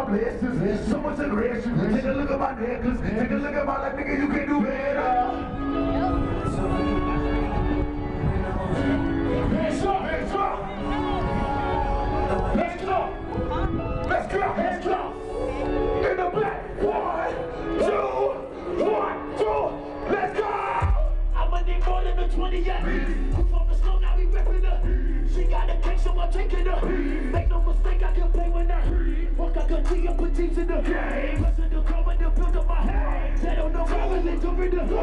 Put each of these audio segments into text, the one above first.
my blessings. So much aggression. Take a look at my necklace. Take a look at my life, nigga. You can do better. Hands up, hands up. Let's go. Let's go, hands up. In the back. 1, 2, 1, 2. Let's go. I'ma need more than the 20 yet. Who from the snow, now we ripping her. She got a cake, so I'm taking her. Make no mistake, I can play with her. Fuck, I could tee up with teams in the game. Listen to come and build up my head. They don't know how I let you rid of.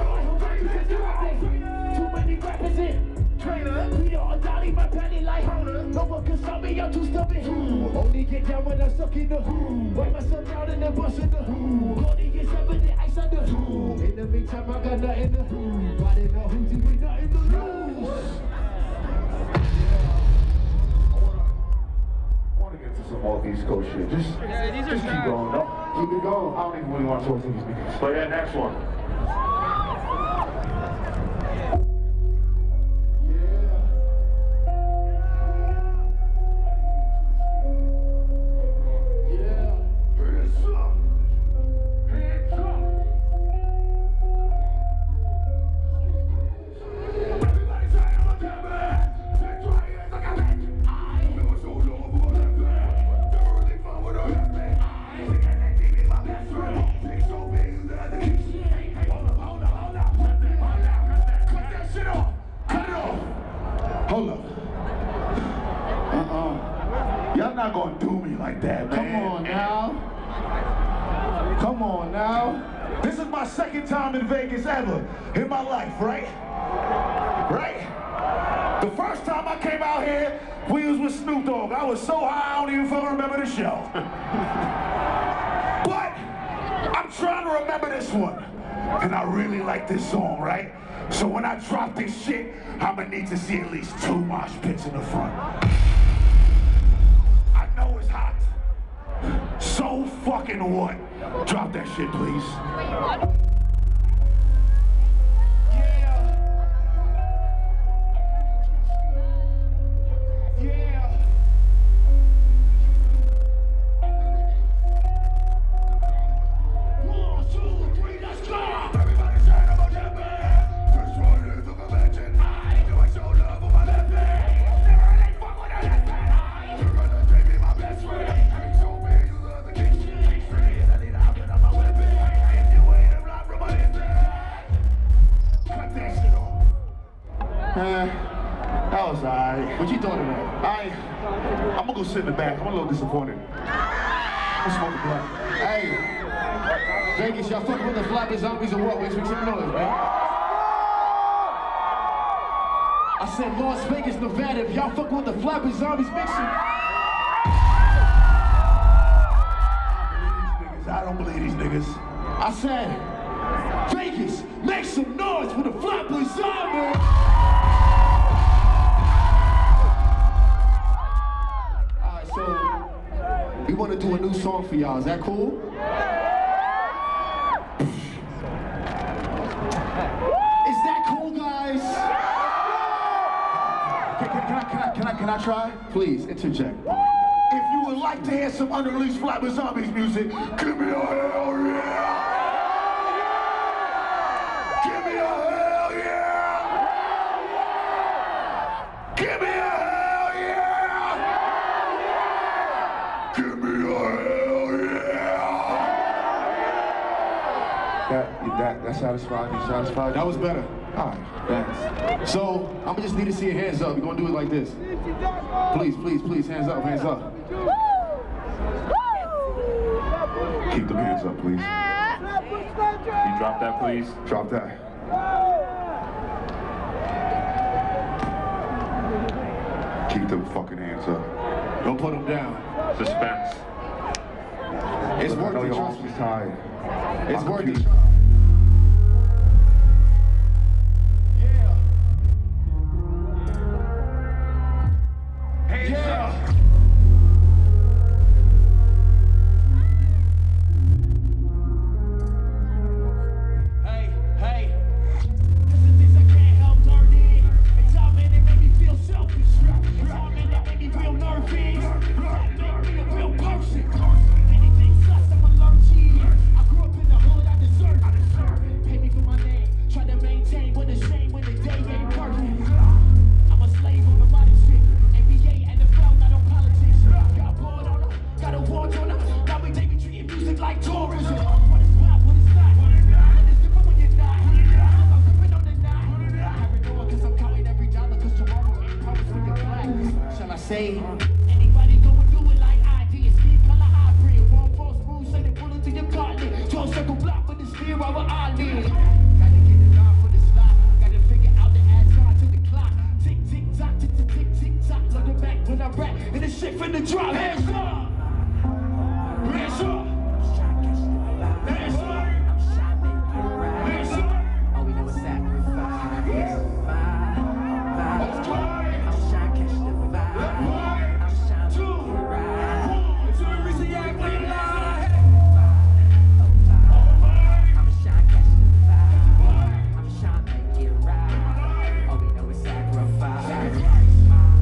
Too many rappers in. Trainer, Peter or Dolly, my panty like no one can stop me, I'm too stubborn. Only get down when I suck in the wipe myself down and then bust in the Cody gets up in the ice under. In the meantime, I got nothing to body no hoochie with nothing to lose. I wanna get to some more East Coast shit. Just keep going, no? Keep it going. I don't even really want to talk to these niggas. But yeah, next one. Hold up. Y'all not gonna do me like that, man. Come on now. Come on now. This is my second time in Vegas ever in my life, right? Right? The first time I came out here, we was with Snoop Dogg. I was so high, I don't even fucking remember the show. But I'm trying to remember this one. And I really like this song, right? So when I drop this shit, I'ma need to see at least 2 mosh pits in the front. I know it's hot. So fucking what? Drop that shit, please. That was alright. What you thought of that? I'm gonna go sit in the back. I'm a little disappointed. I'm smoking black. Hey, Vegas, y'all fucking with the Flatbush zombies or what? Make some noise, man. I said Las Vegas, Nevada. If y'all fucking with the Flatbush zombies, make some. I don't believe these niggas. I said, Vegas, make some noise for the Flatbush zombies. We want to do a new song for y'all. Is that cool? Is that cool, guys? Can I try? Please, interject. If you would like to hear some unreleased Flatbush Zombies music, give me a hell yeah! Give me a hell yeah! Give me a hell yeah! Give me a hell yeah! That satisfied? You satisfied? That was better. All right, thanks. So, I'm just need to see your hands up. We're gonna do it like this. Please, please, please, hands up, hands up. Keep them hands up, please. Can you drop that, please? Drop that. Keep them fucking hands up. Don't put them down. Suspense. It's worth it, trust me. Tired. It's worth it. top of the steer over our lid. Gotta get it off for the slot. Gotta figure out the add time to the clock. Tick, tick, tock, tick, tick, tick, tick, tock. Look the back when I rap, and the shit finna drop. Hands up! Hands up! Hands up! Hands up! All we know is sacrifice. I'm trying to catch the vibe. I'm trying to make it right. It's a reason you ain't playing live. I'm trying to catch the vibe. I'm trying to make it right. All we know is sacrifice. I'm trying to make it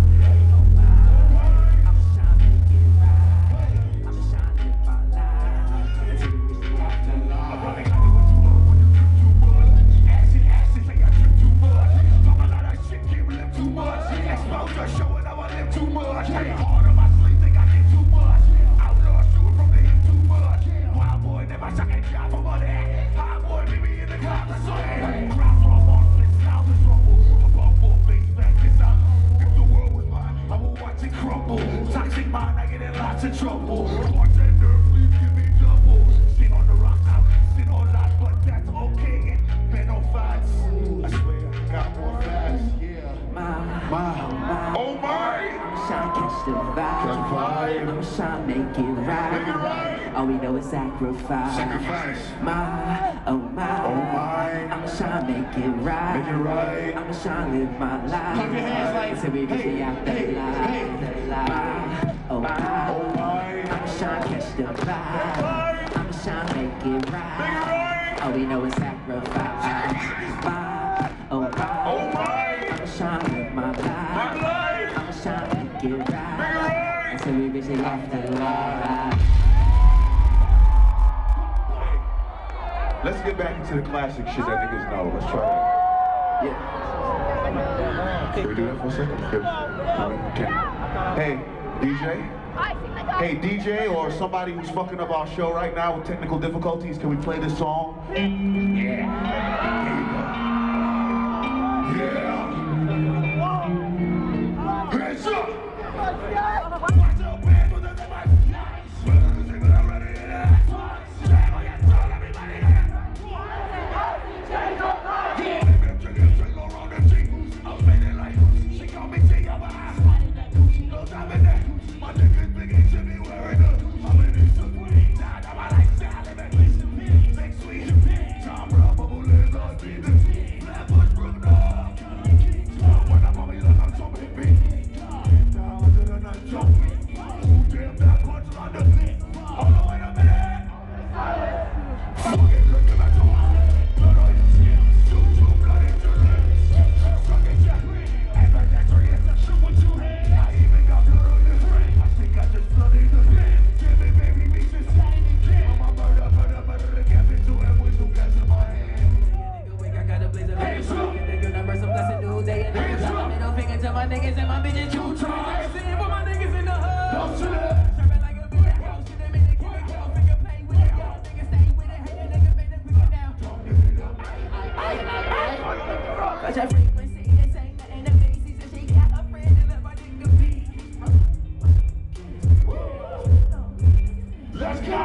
right. I'm trying to live my life until we reach the afterlife. Too much, exposure showing how I live too much. Hard on my sleeve, think I get too much. Outlaw shooting from the hip too much. Wild boy never shot and shot for money. High boy meet me in the clouds of sun. Crowds from on split sounds of trouble. Above four face back this up. If the world was mine, I would watch it crumble. Toxic mind, I get in lots of trouble. Bartender, please give me double. Sit on the rock now, sit on lots, but that's okay. Been on fights. I swear, I got more facts. Oh my! I'm trying to catch the vibe. I'm trying to make it right. All we know is sacrifice. Oh my. I'm trying to make it right. I'm trying to live my life. Clap your hands like, until we reach the afterlife. Oh my. I'm trying to catch the vibe. I'm trying to make it right. All we know is sacrifice. Oh my. I'm trying to live my life. I'm trying to make it right until we reach the afterlife. Let's get back into the classic shit that niggas know. Let's try that. Yeah. Can we do that for a second? Okay. Hey, DJ? Hey, DJ or somebody who's fucking up our show right now with technical difficulties, can we play this song? Yeah. Hands up! Watch out, man, but that's my nice. Let's go!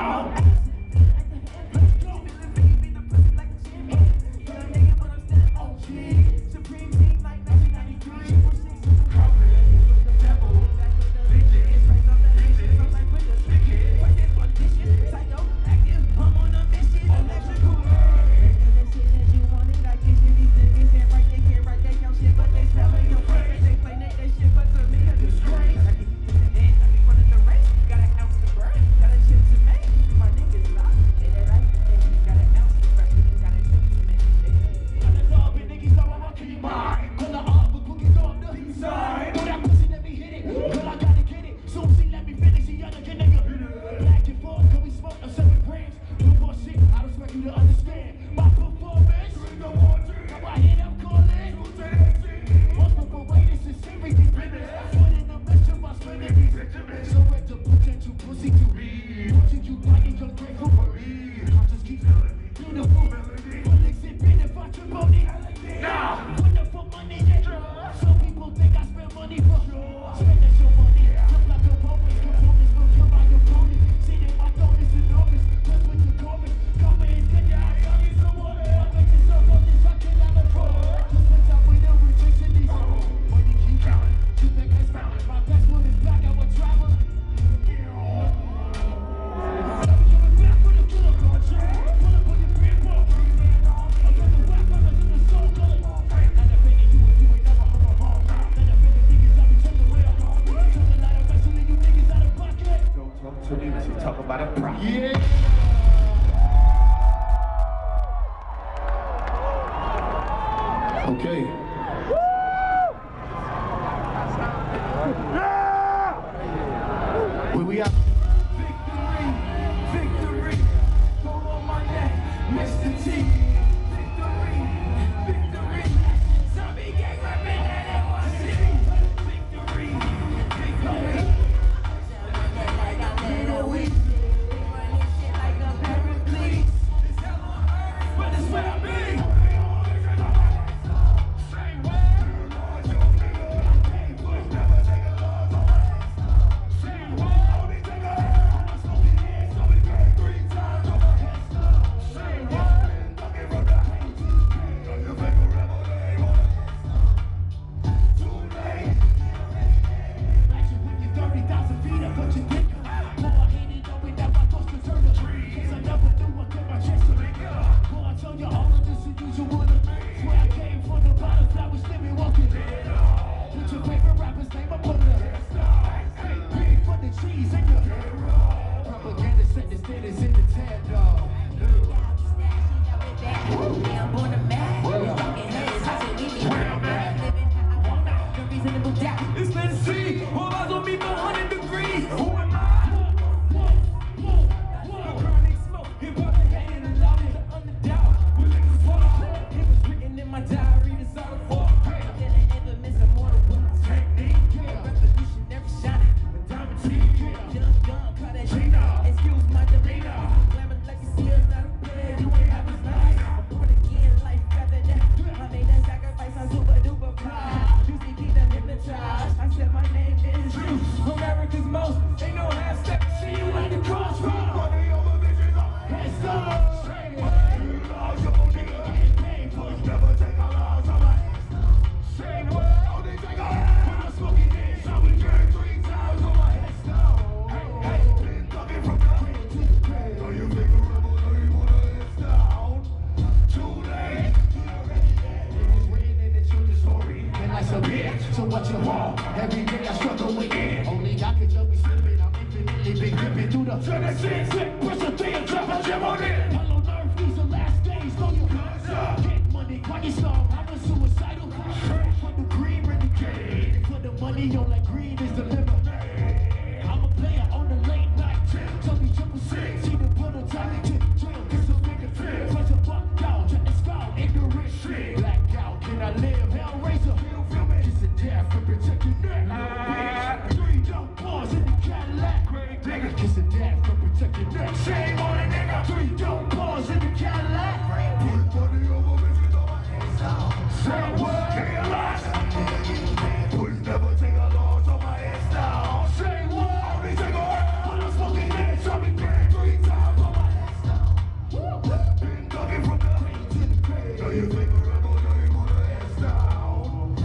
Okay. Where we at? Victory, hold on my neck, Mr. T. Victory, zombie gang rapping at NYC. Victory, victory. Like a little weak, running shit like a paraclete. It's hell on earth, but it's where I be. Same way. Same way. It's been see, all eyes on me for 100 degrees. Who am I? Chronic smoke, hip hop hating and loud as an underdog. When niggas fall, it was written in my diary. This all for didn't ever miss a mortal wound. Technique, revolutionary shining with diamond teeth. Young gun, call that Gina. Excuse my demeanor. Glamour legacy is not a bed. You ain't have a night. I'm born again, life after that. I made that sacrifice. I'm super duper proud. You see, keep them hypnotized. I said my name is you. America's most. Ain't no half step. See you at the crossroads. Headstone. Never take our lives on my same way. Only take our when I'm smoking in. So we drink 3 times on my headstone. Hey, been talking from the grave to the grave. Are you big a rebel? Or you wanna headstone? Too late. It's written in the children's story. And life's a bitch, so what you want? Every day I struggle with it. Only God can jump me slipping. I'm infinitely big dipping through the Genesis. Push a thing and drop a gem on it. Hello, Earth, these are last days. Know you get money, why you stop? I'm a suicidal. For the green renegade. For the money, on like green is the liver. I'm a player on the late night. Tell me triple six, see the prototype. Tip, drill, kiss a finger, flip. Press a buck out, check the scout, ignorant shit. Black out, can I live? Hellraiser. Kiss a death for protecting neck. 3 dope bars in the Cadillac. Kiss a death for protecting neck. Shame on a nigga. 3 dope bars in the Cadillac. Put money over bitches on my hands. Say what? Realize. Please never take a loss on my head down. Say what? Only take a hurt when I'm smoking in. Shot me back 3 times on my head down. Been ducking from the grave to the grave. Know you think a rebel, know you wanna head down.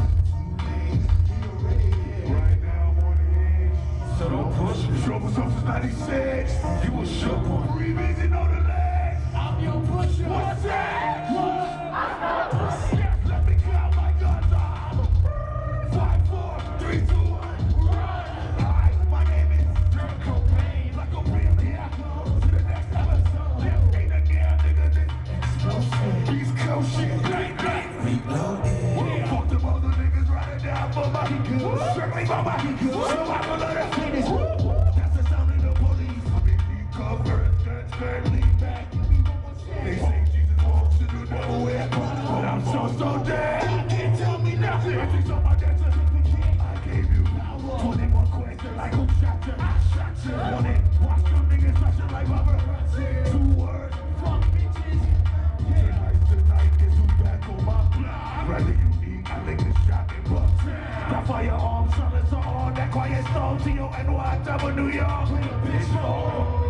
Right now I'm on the edge. So don't push me. Trouble since 96. You a shook one. Revisit on the legs. I'm your pusher. What's that? What? Let me count my guns on. 5, 4, 3, 2, 1. Run. Hi, my name is Dirk Cobain. Like a real here. To the next episode. Ain't a damn nigga this explosive. East Coast shit. Bang, bang. Reloaded. Fuck them other niggas riding down for my good. Strictly for my good. So I'm gonna let us finish. That's the sound of the police. I'm in deep cover. Steadily back. They say Jesus walks to the devil with, but I'm so dead. You can't tell me nothing. I think so my dad said I gave you 21 questions like who shot you? I shot you. Want it? Watch them niggas rushing like Robert. 2 words. Fuck bitches. Tonight is who back on my block. Rather you eat, I lick the shot and buck. That firearm, solid on that quiet storm. T-O-N-Y, double New York. Bitch,